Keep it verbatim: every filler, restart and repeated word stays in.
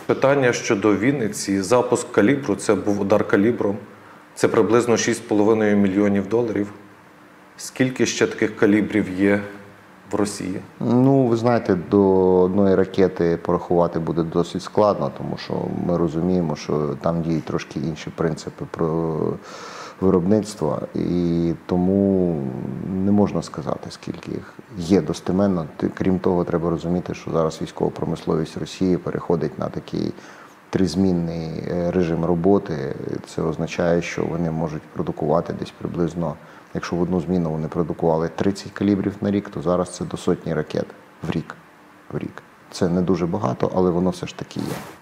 Питання щодо Вінниці. Запуск калібру, це був удар калібром. Це приблизно шість з половиною мільйонів доларів. Скільки ще таких калібрів є в Росії? Ну, ви знаєте, до одної ракети порахувати буде досить складно, тому що ми розуміємо, що там діють трошки інші принципи про виробництва, і тому не можна сказати, скільки їх є достеменно. Крім того, треба розуміти, що зараз військова промисловість Росії переходить на такий тризмінний режим роботи. Це означає, що вони можуть продукувати десь приблизно, якщо в одну зміну вони продукували тридцять калібрів на рік, то зараз це до сотні ракет в рік. В рік. Це не дуже багато, але воно все ж таки є.